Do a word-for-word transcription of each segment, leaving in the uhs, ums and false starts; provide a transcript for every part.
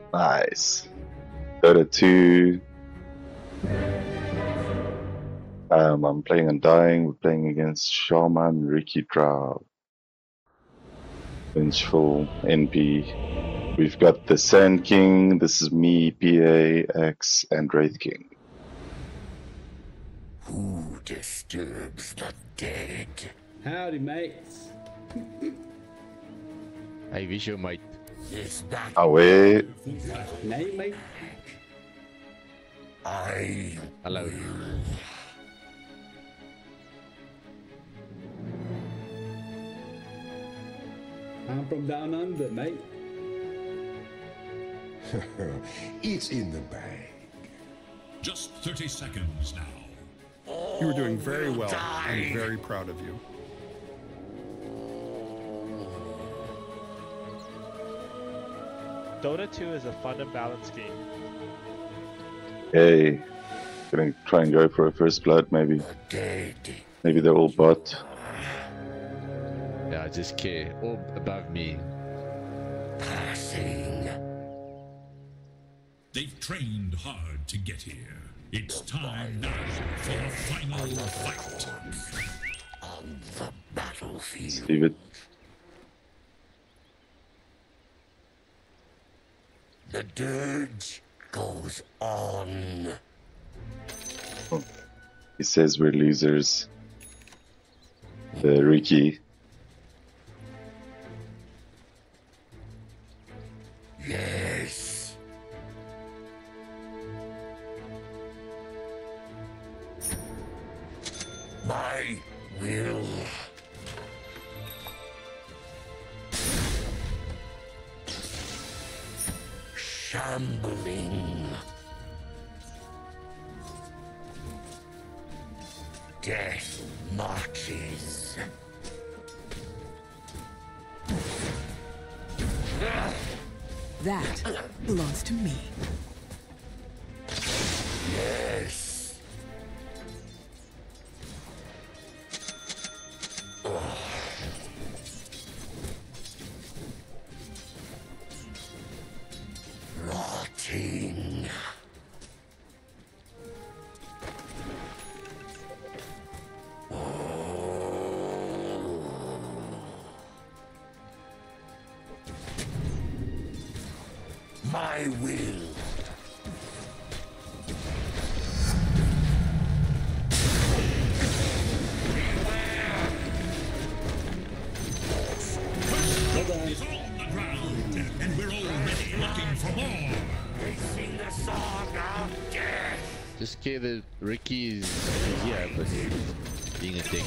Nice. Dota two. Um, I'm playing Undying. We're playing against Shaman, Ricky Drow, Vengeful, N P. We've got the Sand King. This is me, P A, X, and Wraith King. Who disturbs the dead? Howdy, mates. Hey, visual mate. This battle. Oh, wait. Name, mate. I. Hello. Will. I'm from down under, mate. It's in the bag. Just thirty seconds now. You were doing very well. Die. I'm very proud of you. Dota two is a fun and balanced game. Hey. Gonna try and go for a first blood, maybe. The dead. Maybe they're all bot. Yeah, just care. All above me. Passing. They've trained hard to get here. It's time now for the final fight. On the battlefield. Leave it. The dirge goes on. He says we're losers. The Ricky. Yes. My will. Shambling. Death marches. That belongs to me. Yes. Rotting. My will. Is on the ground, and we're already looking for more. Facing the song of death. Just care that Ricky is here, but being a dick.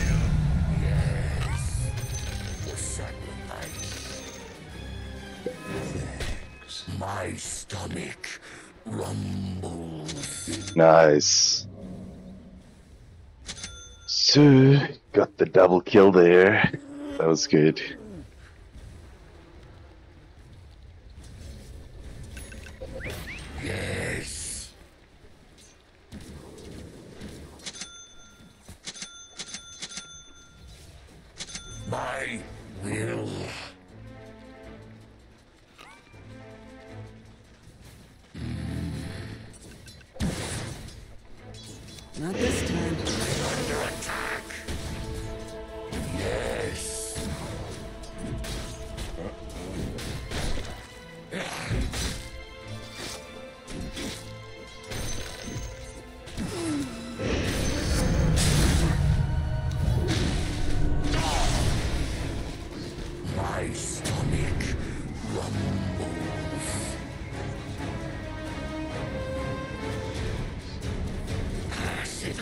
Yes. The sacrifice. My stomach rumbles. Nice. So, got the double kill there. That was good. Yes. My will. Not this time. Under attack. Yes. My stomach rumbles. Acid.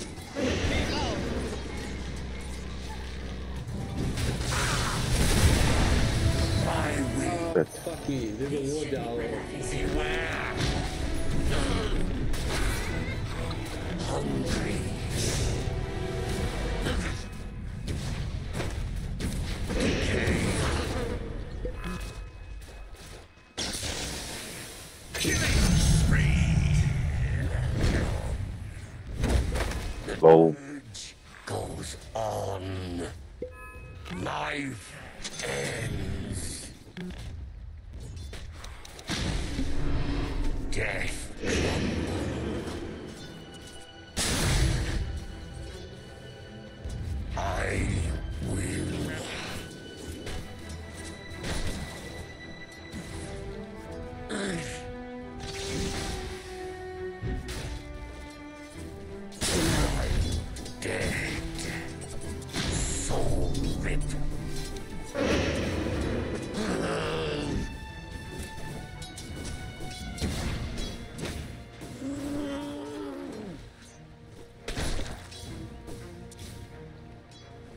My will. But Fuck me. There's a war doll. Beware. Hungry. Decay. Killing spree. lol. Urge goes on. Life ends.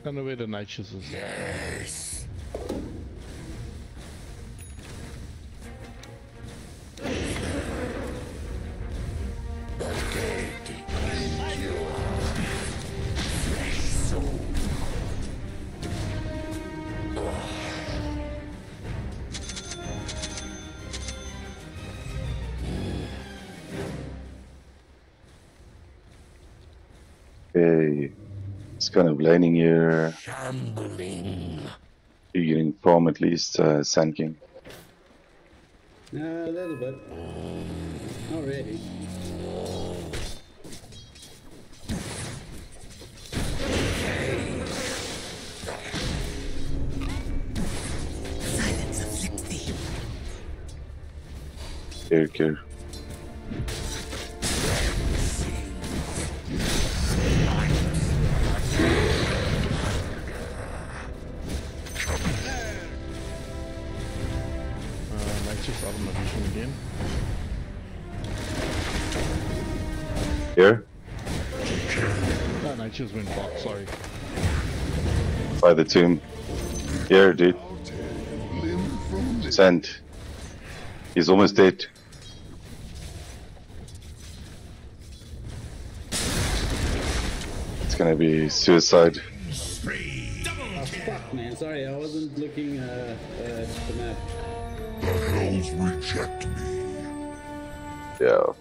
don't know where the nitrous is. Yes. The dead endure. Fresh soul. Okay. It's kind of laning here. Shambling. You're getting farm at least, uh, Sand King. No, a little bit. Not really. Silence afflicts thee. Here, here. Uh, nitrous out of my vision again. Here, No, nitrous went back, sorry. by the tomb. Here, dude. Sand. He's almost dead. It's gonna be suicide. Spree. Double Oh, kill. fuck, man. Sorry, I wasn't looking uh, uh, at the map. The hells reject me. Yeah.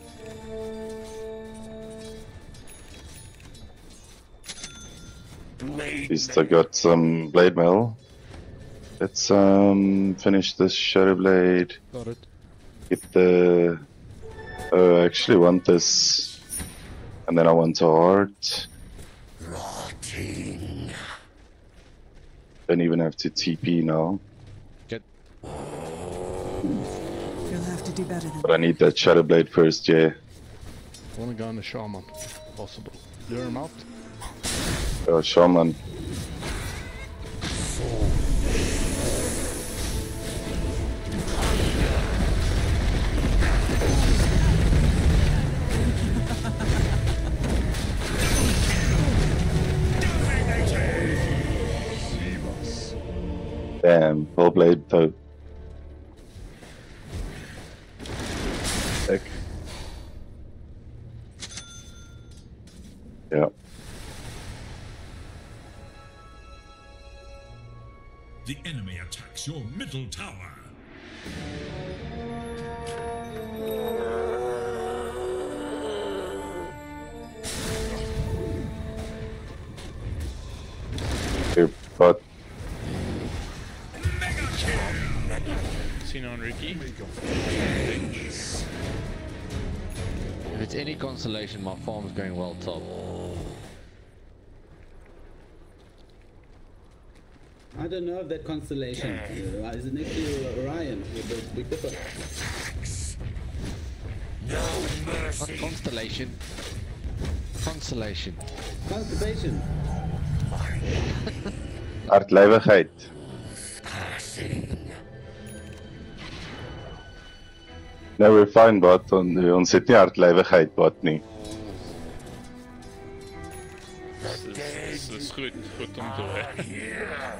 Blade At least I got some blade mail. Let's um finish this Shadow Blade. Got it. Get the. Uh, I actually want this, and then I want a heart. rotting. Don't even have to T P now, Get. You'll have to do better than but I need that Shadow Blade first. Yeah. I wanna go on the shaman. Possible. Lure him out. Uh, Shaman. Damn, full blade though. Heck. Yeah. The enemy attacks your middle tower. Here, but Mega kill. Sino and Ricky. If it's any consolation, my farm's going well top. I don't know if that constellation uh, is it next to Orion with the big dipper. No Not mercy. constellation. Consolation. Constellation. hartlywigheid. Passing. Nou, we're fine, but on, ons het nie hartlywigheid, but nie. Dis dis is goed, goed om te hoor. Here.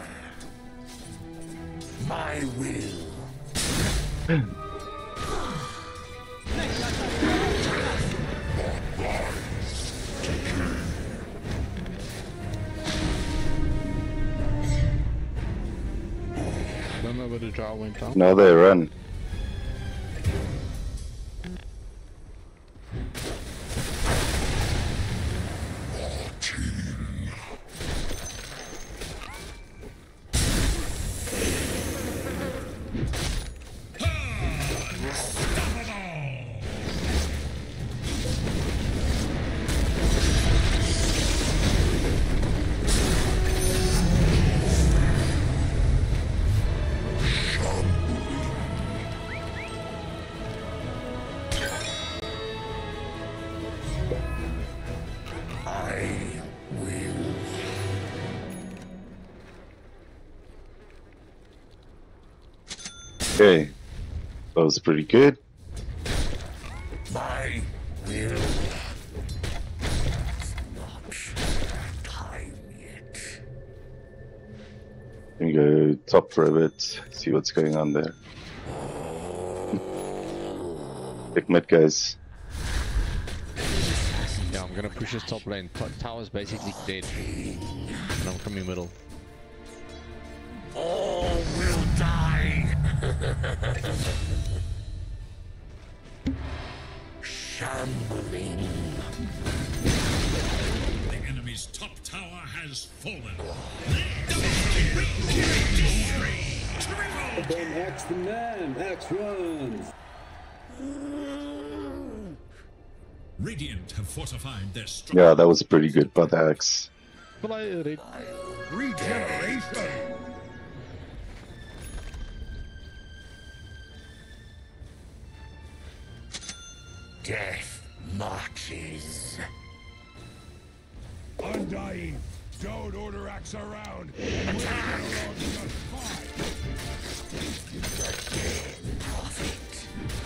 My will. I don't know where the drow went down. Now they run. I will. Okay. That was pretty good. My will. It's not time yet. go top for a bit, see what's going on there. Pick mid, guys. Yeah, I'm gonna push this top lane. T tower's basically dead. And I'm coming middle. All will die. Shambling. The enemy's top tower has fallen. Then X the man, X runs. Radiant have fortified their structure. Yeah, that was pretty good by the axe. Regeneration. Death marches. Undying. Don't order axe around. Prophet.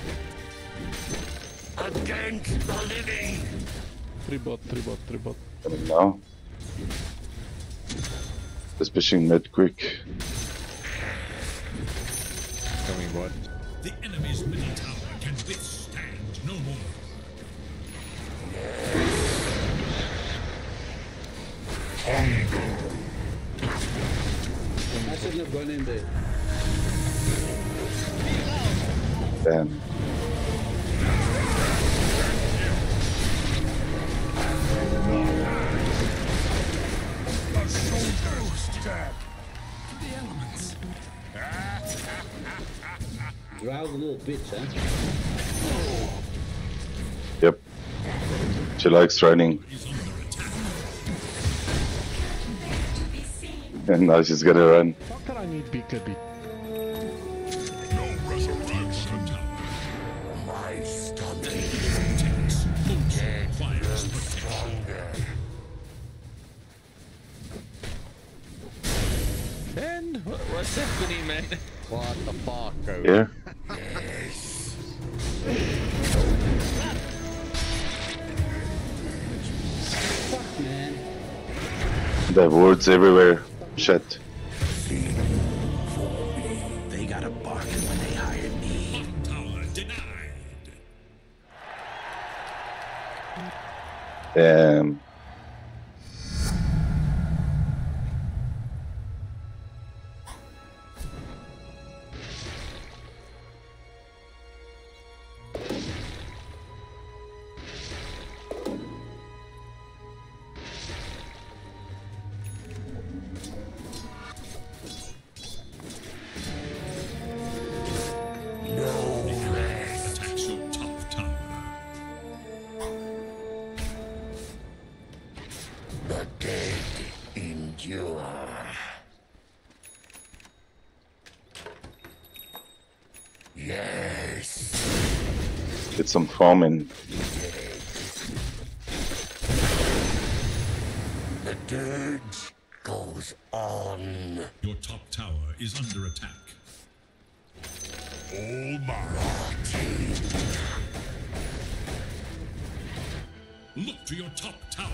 Against the living. Three bot, three bot, three bot. Coming now. Just pushing mid quick. Coming bot. The enemy's middle tower can withstand no more. I shouldn't have gone in there. Damn. The soldier's dead. Drow's a little bitch, huh? Yep. She likes running. Is under attack. And now she's gonna run. How can I need B K B? No resurrection tower. My stomach Takes ult requires protection. stronger. Man, what, what's happening, man? What the fuck, bro? Here. Fuck, man. They have words everywhere. Shit. They got a bargain when they hired me. Tower denied. Damn. Attacks your top tower. The dead endure. Yes. Get some farming. The dirge goes on. Your top tower is under attack. All mine. Look to your top tower.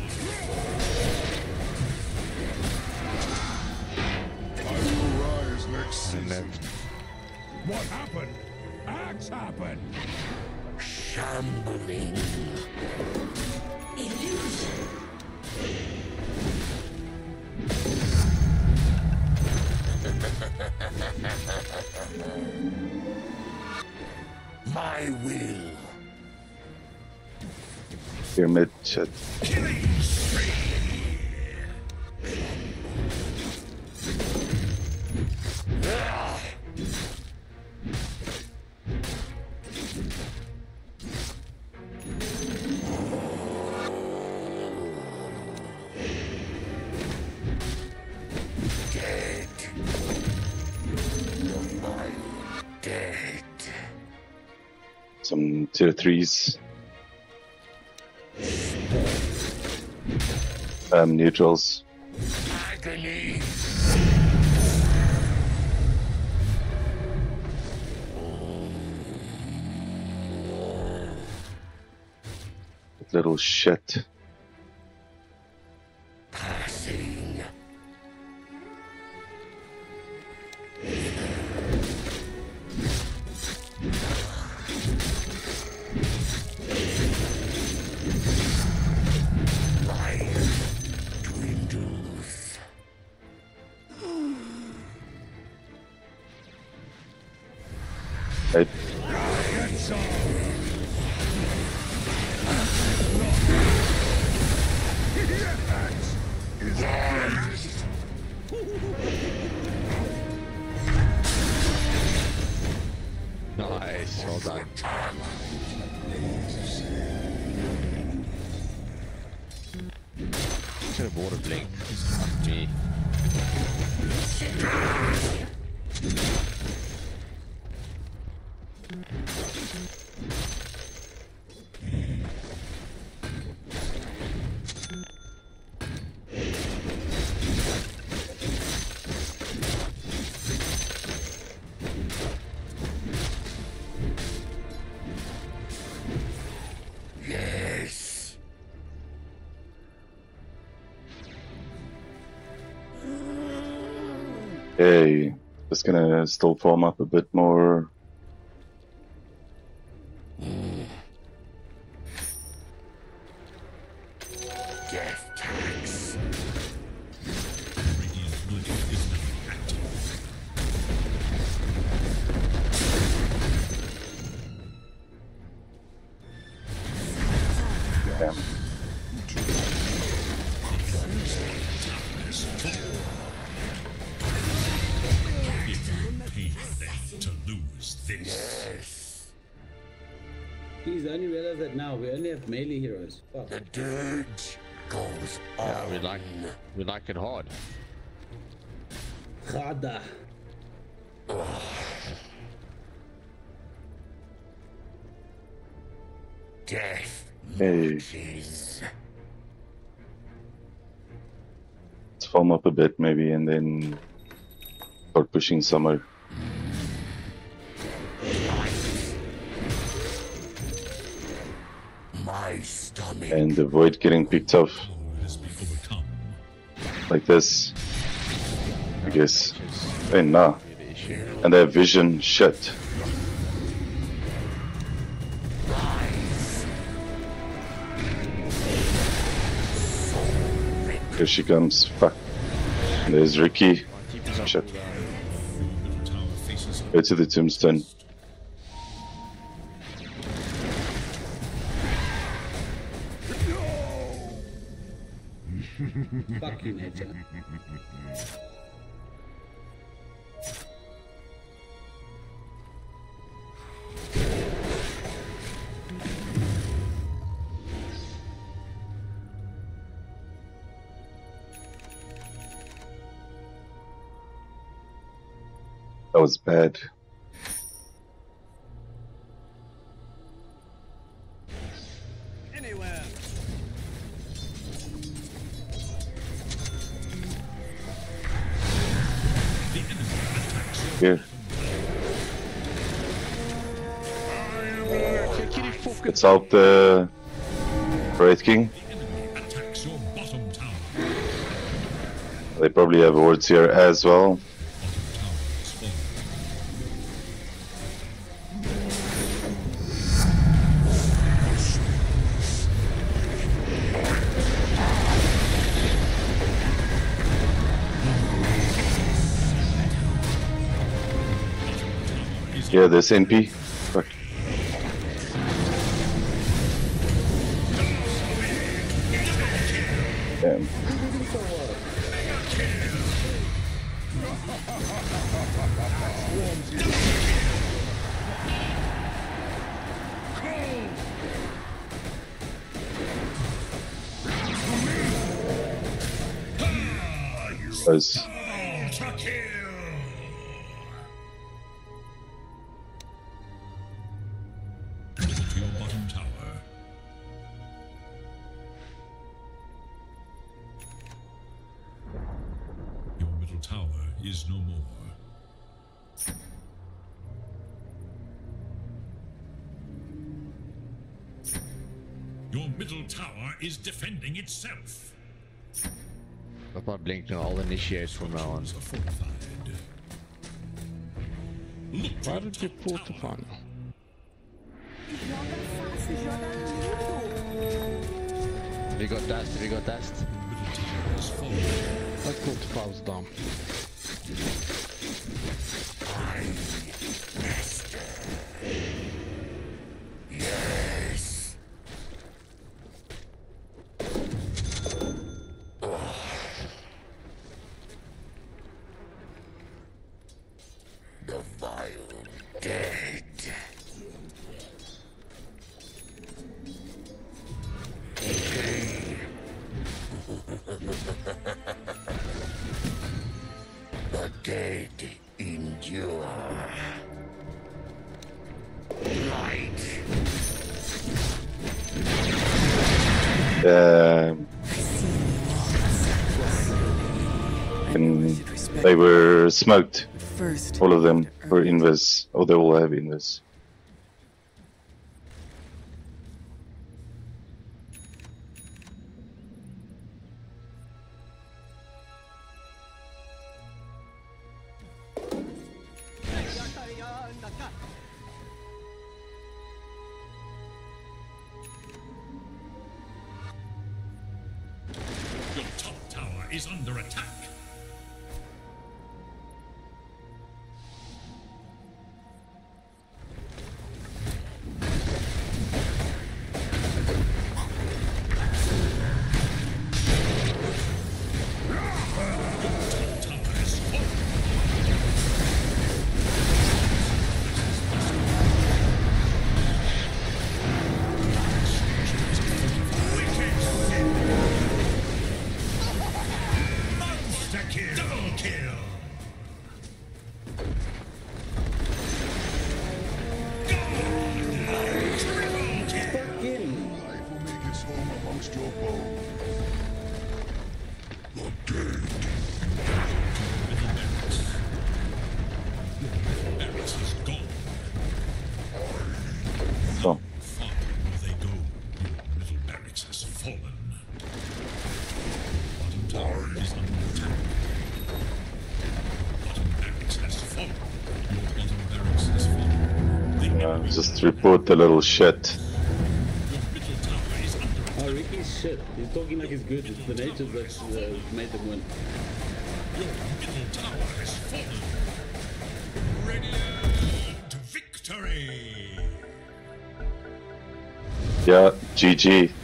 I will rise next And season. then What happened? Axe happened. Shambling. My will. Here mid. Shit. Dead. My dead. Some tier threes. Um, neutrals. Agony. Little shit. Passing. Right. Nice, well done. Should have water blink. Me. Yes. Okay, just gonna still form up a bit more. Death tax. Radiant Blade is now active. Yeah. It will pain them to lose this. Yes. He's only realized that now we only have melee heroes. Fuck. The dirge goes on. Yeah, we like we like it hard. Khada. Death Hey, is let's form up a bit maybe and then start pushing somewhere. my stomach. And avoid getting picked off Foe has been overcome. like this. I guess. Hey, nah. The issue. And their vision, shit. Here she comes. Fuck. And there's Ricky. Shit. Your middle tower faces Go to the tombstone. Fuck you, nature. That was bad. Anywhere. Here. It's out the Wraith King. attacks your bottom tower. They probably have wards here as well. Bottom tower is falling. Yeah, there's N P. Fuck. Damn. Those. Ultra kill! Go to your bottom tower. Your middle tower is no more. Your middle tower is defending itself. If I blink now, I'll initiate from now on. Are fortified. Look to Why your did you top pull the tower. fun? Have you got dust? Have you got dust? Middle tower is falling. That pull the fun was dumb. Master. The vile dead. The dead endure. Light. Um, and they were smoked. First, All of them were invis. Oh, they all have invis. Your top tower is under attack. Double kill! Fucking. Life will make its home amongst your bones. Barracks is gone. So, Far will they go? Your little barracks has fallen. Bottom tower is under attack. Bottom barracks has fallen. Your bottom barracks has fallen. The uh, just report the little shit. your middle tower is under attack. Oh, Ricky's shit. He's talking like he's good. It's the nature that uh, made them win. Your middle tower has fallen. Radiant victory. Yeah, G G.